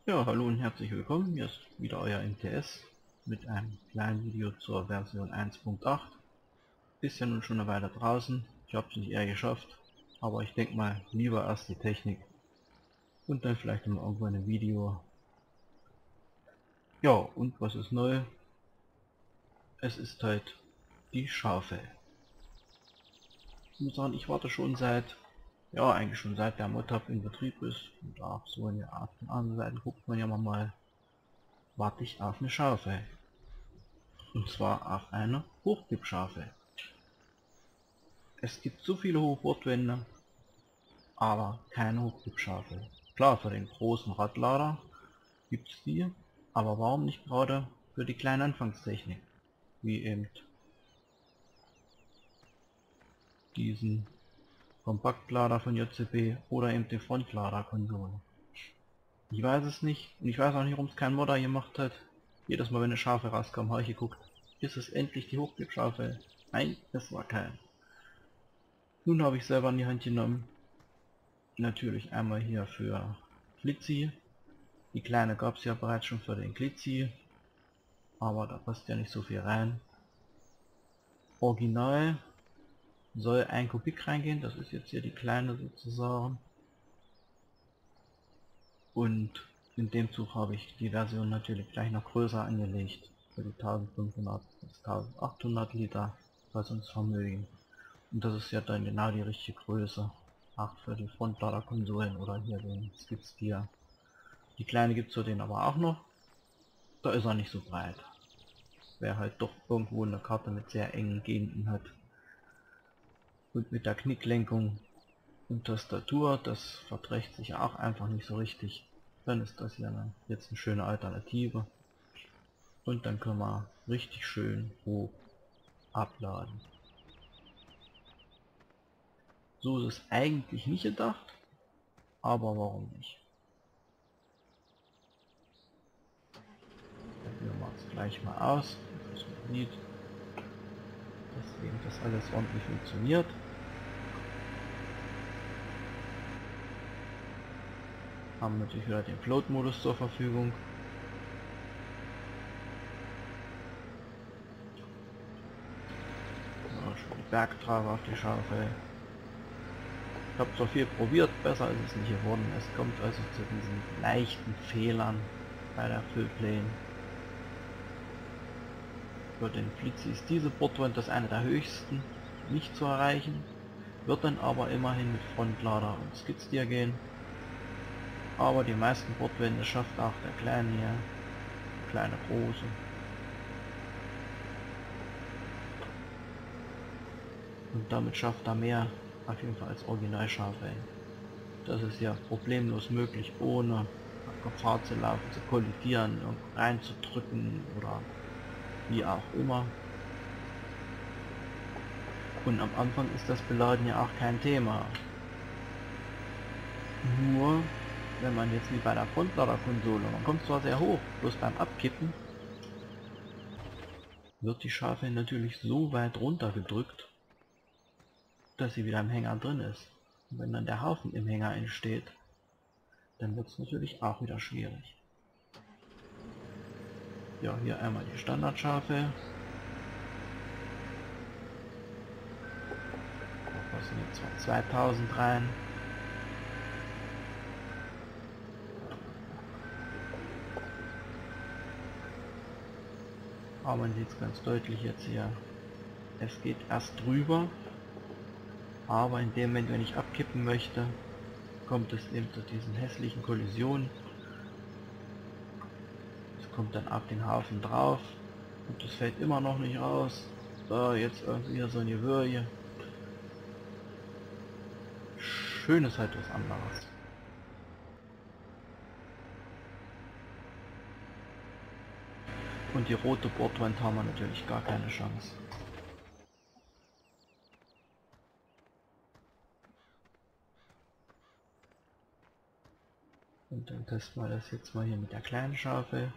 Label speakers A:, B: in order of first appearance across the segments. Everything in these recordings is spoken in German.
A: Ja, hallo und herzlich willkommen. Hier ist wieder euer MTS mit einem kleinen Video zur Version 1.8. Ist ja nun schon eine Weile draußen. Ich habe es nicht eher geschafft, aber ich denke mal, lieber erst die Technik und dann vielleicht mal irgendwann ein Video. Ja, und was ist neu? Es ist halt die Schafe. Ich muss sagen, ich warte schon eigentlich schon seit der Mod-Hub in Betrieb ist. Und auch so in der Art von anderen Seiten guckt man ja mal, warte ich auf eine Schafe. Und zwar auf eine Hochgipschafe. Es gibt so viele Hochbordwände, aber keine Hochgipschafe. Klar, für den großen Radlader gibt es die, aber warum nicht gerade für die kleine Anfangstechnik? Wie eben diesen Kompaktlader von JCB oder eben den Frontlader-Konsole. Ich weiß es nicht und ich weiß auch nicht, warum es kein Modder gemacht hat. Jedes Mal, wenn eine Schafe rauskam, habe ich geguckt, ist es endlich die Hochgipschafe? Nein, es war kein. Nun habe ich selber in die Hand genommen. Natürlich einmal hier für Glitzy. Die kleine gab es ja bereits schon für den Glitzy, aber da passt ja nicht so viel rein. Original soll 1 Kubik reingehen, das ist jetzt hier die kleine sozusagen. Und in dem Zug habe ich die Version natürlich gleich noch größer angelegt, für die 1500 bis 1800 Liter Fassungsvermögen. Und das ist ja dann genau die richtige Größe, auch für die Frontlader-Konsolen oder hier den Skid-Steer. Die kleine gibt es für den aber auch noch, da ist er nicht so breit. Wer halt doch irgendwo eine Karte mit sehr engen Gegenden hat und mit der Knicklenkung und Tastatur, das verträgt sich auch einfach nicht so richtig, dann ist das hier jetzt eine schöne Alternative und dann können wir richtig schön hoch abladen. So ist es eigentlich nicht gedacht, aber warum nicht? Probieren wir es gleich mal aus, dass man sieht, dass eben das alles ordentlich funktioniert. Haben natürlich wieder den Float-Modus zur Verfügung. Ja, schon die Bergtrage auf die Schafe. Ich habe zwar viel probiert, besser ist es nicht geworden. Es kommt also zu diesen leichten Fehlern bei der Füllplane. Für den Flitzy ist diese Bordwand das eine der höchsten, nicht zu erreichen, wird dann aber immerhin mit Frontlader und Skid-Steer gehen. Aber die meisten Bordwände schafft auch der kleine hier, kleine große. Und damit schafft er mehr auf jeden Fall als Originalschafe. Das ist ja problemlos möglich, ohne Gefahr zu laufen, zu kollidieren, reinzudrücken oder wie auch immer. Und am Anfang ist das Beladen ja auch kein Thema. Nur, wenn man jetzt wie bei der Frontlader-Konsole, man kommt zwar sehr hoch, bloß beim Abkippen wird die Schafe natürlich so weit runter gedrückt, dass sie wieder im Hänger drin ist. Und wenn dann der Haufen im Hänger entsteht, dann wird es natürlich auch wieder schwierig. Ja, hier einmal die Standardschafe. Da passen jetzt zwar 2000 rein. Aber man sieht es ganz deutlich jetzt hier. Es geht erst drüber, aber in dem Moment, wenn ich abkippen möchte, kommt es eben zu diesen hässlichen Kollisionen. Es kommt dann auf den Haufen drauf und es fällt immer noch nicht raus. So, jetzt irgendwie so eine Gewürge. Schön ist halt was anderes. Und die rote Bordwand haben wir natürlich gar keine Chance. Und dann testen wir das jetzt mal hier mit der kleinen Schafe.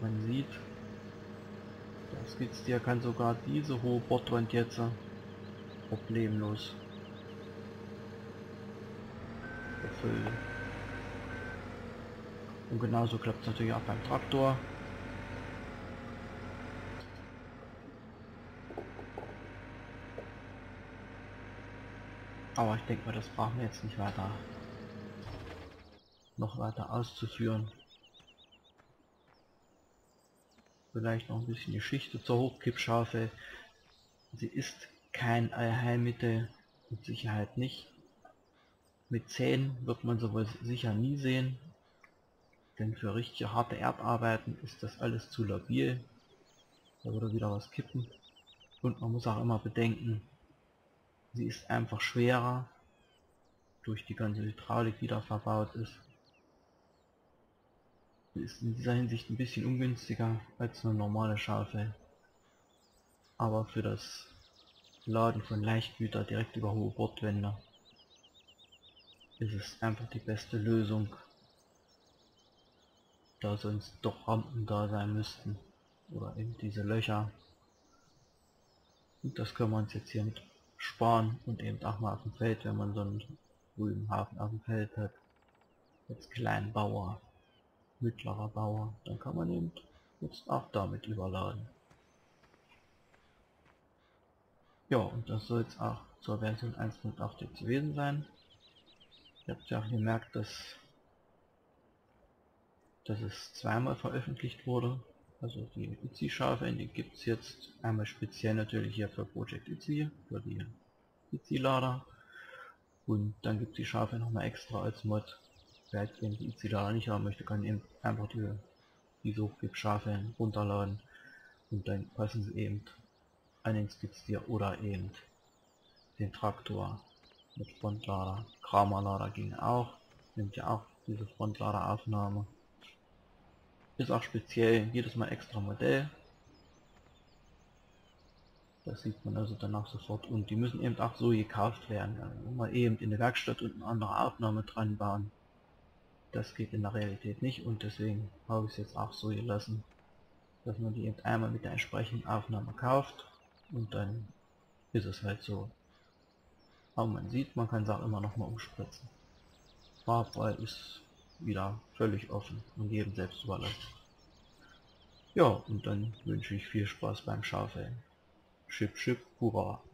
A: Man sieht, der Skizstier kann sogar diese hohe Bordwand jetzt problemlos befüllen. Und genauso klappt es natürlich auch beim Traktor. Aber ich denke mal, das brauchen wir jetzt nicht weiter auszuführen. Vielleicht noch ein bisschen Geschichte zur Hochkippschaufel. Sie ist kein Allheilmittel, mit Sicherheit nicht. Mit Zähnen wird man sowas sicher nie sehen, denn für richtige harte Erdarbeiten ist das alles zu labil. Da würde wieder was kippen. Und man muss auch immer bedenken, sie ist einfach schwerer durch die ganze Hydraulik, die da verbaut ist. Sie ist in dieser Hinsicht ein bisschen ungünstiger als eine normale Schaufel. Aber für das Laden von Leichtgüter direkt über hohe Bordwände ist es einfach die beste Lösung, da sonst doch Rampen da sein müssten oder eben diese Löcher. Und das können wir uns jetzt hier mit sparen und eben auch mal auf dem Feld, wenn man so einen grünen Hafen auf dem Feld hat, als Kleinbauer, mittlerer Bauer, dann kann man eben jetzt auch damit überladen. Ja, und das soll jetzt auch zur Version 1.8 jetzt gewesen sein. Ihr habt ja auch gemerkt, dass es zweimal veröffentlicht wurde. Also die ITZY-Schafe, die gibt es jetzt einmal speziell natürlich hier für Project ITZY, für die ITZY-Lader. Und dann gibt es die Schafe nochmal extra als Mod. Wer jetzt die ITZY-Lader nicht haben möchte, kann eben einfach diese Hochgib-Schafe runterladen. Und dann passen sie eben an den Skizstier oder eben den Traktor mit Frontlader. Kramerlader ging auch, nimmt ja auch diese Frontladeraufnahme. Ist auch speziell jedes Mal extra Modell. Das sieht man also danach sofort. Und die müssen eben auch so gekauft werden. Also mal eben in der Werkstatt und eine andere Aufnahme dran bauen. Das geht in der Realität nicht und deswegen habe ich es jetzt auch so gelassen, dass man die eben einmal mit der entsprechenden Aufnahme kauft und dann ist es halt so. Aber man sieht, man kann es auch immer noch mal umspritzen. Farbwahl ist wieder völlig offen und jedem selbst überlassen. Ja, und dann wünsche ich viel Spaß beim Schaufeln. Chip, chip, hurra!